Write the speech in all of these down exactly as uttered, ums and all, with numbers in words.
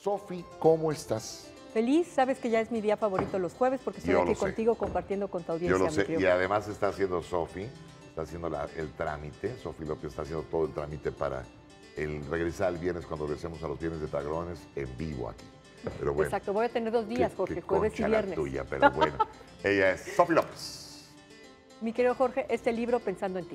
Sofi, ¿cómo estás? Feliz, sabes que ya es mi día favorito los jueves porque estoy Yo aquí lo sé. contigo compartiendo con tu audiencia. Yo lo sé, mi y además está haciendo Sofi, está haciendo la- el trámite, Sofi López está haciendo todo el trámite para el regresar el viernes cuando regresemos a los Viernes de Tagrones en vivo aquí. Pero bueno, Exacto, voy a tener dos días, qué- Jorge, qué jueves y concha la viernes. tuya, pero bueno. Ella es Sofi López. Mi querido Jorge, este libro Pensando en ti.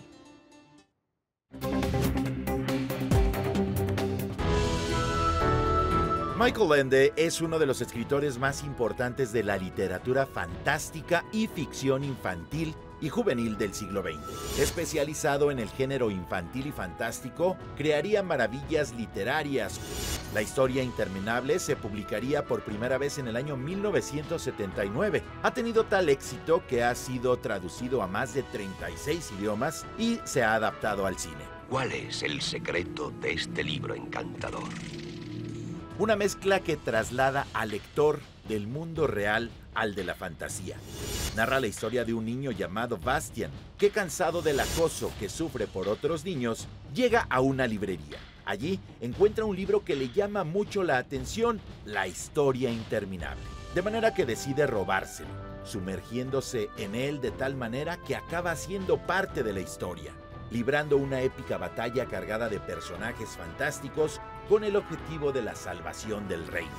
Michael Ende es uno de los escritores más importantes de la literatura fantástica y ficción infantil y juvenil del siglo veinte. Especializado en el género infantil y fantástico, crearía maravillas literarias. La historia interminable se publicaría por primera vez en el año mil novecientos setenta y nueve. Ha tenido tal éxito que ha sido traducido a más de treinta y seis idiomas y se ha adaptado al cine. ¿Cuál es el secreto de este libro encantador? Una mezcla que traslada al lector del mundo real al de la fantasía. Narra la historia de un niño llamado Bastian, que cansado del acoso que sufre por otros niños, llega a una librería. Allí encuentra un libro que le llama mucho la atención, La historia interminable. De manera que decide robárselo, sumergiéndose en él de tal manera que acaba siendo parte de la historia, librando una épica batalla cargada de personajes fantásticos con el objetivo de la salvación del reino.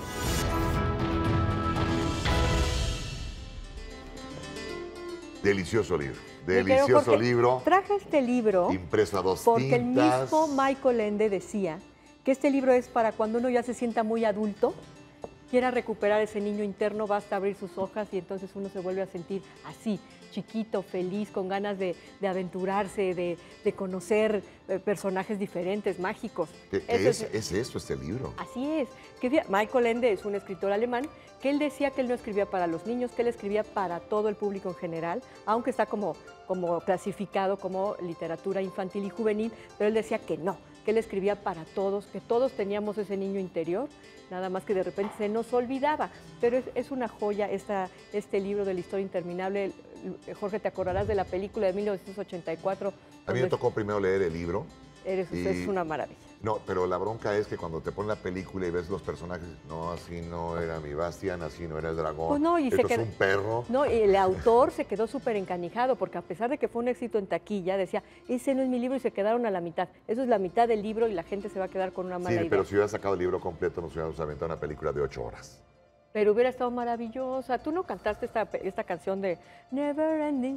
Delicioso libro, Mi querido delicioso Jorge, libro, Traje este libro impreso a dos porque el tintas. mismo Michael Ende decía que este libro es para cuando uno ya se sienta muy adulto, quiera recuperar ese niño interno, basta abrir sus hojas y entonces uno se vuelve a sentir así, chiquito, feliz, con ganas de, de aventurarse, de, de conocer eh, personajes diferentes, mágicos. ¿Qué, qué Eso es, es esto, este libro? Así es. Que fíjate, Michael Ende es un escritor alemán que él decía que él no escribía para los niños, que él escribía para todo el público en general, aunque está como, como clasificado como literatura infantil y juvenil, pero él decía que no, que él escribía para todos, que todos teníamos ese niño interior, nada más que de repente se nos olvidaba. Pero es, es una joya esta, este libro de la historia interminable. Jorge, te acordarás de la película de mil novecientos ochenta y cuatro. A mí me tocó primero leer el libro. Eres, y- Es una maravilla. No, pero la bronca es que cuando te ponen la película y ves los personajes, no, así no era mi Bastian, así no era el dragón, Pues no, y se esto es queda- un perro. No, y el autor se quedó súper encanijado porque a pesar de que fue un éxito en taquilla, decía, ese no es mi libro y se quedaron a la mitad. Eso es la mitad del libro y la gente se va a quedar con una mala Sí, idea. pero si hubiera sacado el libro completo, nos hubiéramos aventado una película de ocho horas. Pero hubiera estado maravillosa. ¿Tú no cantaste esta, esta canción de Never Ending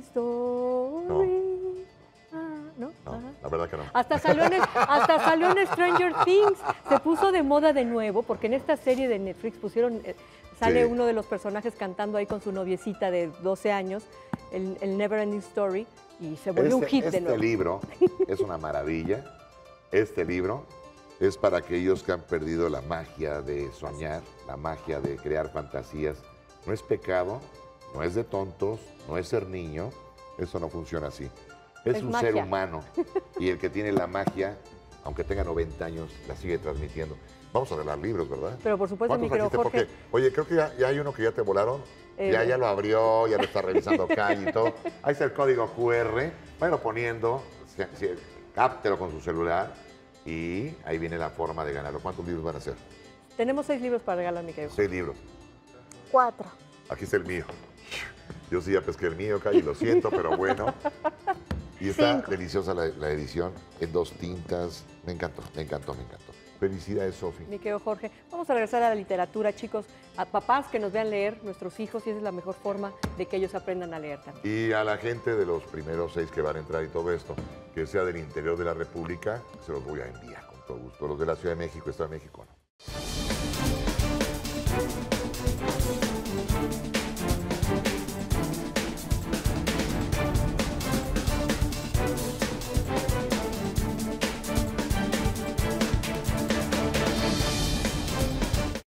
Story? Ah, ¿no? No, Ajá. la verdad que no. Hasta salió, en, hasta salió en Stranger Things. Se puso de moda de nuevo porque en esta serie de Netflix pusieron, eh, sale Sí. uno de los personajes cantando ahí con su noviecita de doce años, el, el Never Ending Story, y se volvió un Este, hit este de nuevo. libro es una maravilla. Este libro es para aquellos que han perdido la magia de soñar, la magia de crear fantasías. No es pecado, no es de tontos, no es ser niño. Eso no funciona así. Es, Es un magia. ser humano y el que tiene la magia, aunque tenga noventa años, la sigue transmitiendo. Vamos a regalar libros, ¿verdad? Pero por supuesto, mi ¿Cuántos querido trajiste? Jorge. Porque, oye, creo que ya, ya hay uno que ya te volaron. Eh, ya, ya lo abrió, ya lo está revisando Calle y todo. Ahí está el código cu erre. Váyalo poniendo, si- si- cáptelo con su celular y ahí viene la forma de ganarlo. ¿Cuántos libros van a ser? Tenemos seis libros para regalar, mi querido Jorge. Seis libros. Cuatro. Aquí está el mío. Yo sí ya pesqué el mío, Calle, lo siento, pero bueno. Y está Cinco. deliciosa la, la edición en dos tintas. Me encantó, me encantó, me encantó. Felicidades, Sofi. Mi querido Jorge, vamos a regresar a la literatura, chicos, a papás que nos vean leer, nuestros hijos, y esa es la mejor forma de que ellos aprendan a leer también. Y a la gente de los primeros seis que van a entrar y todo esto, que sea del interior de la República, se los voy a enviar con todo gusto. Los de la Ciudad de México, Estado de México, no.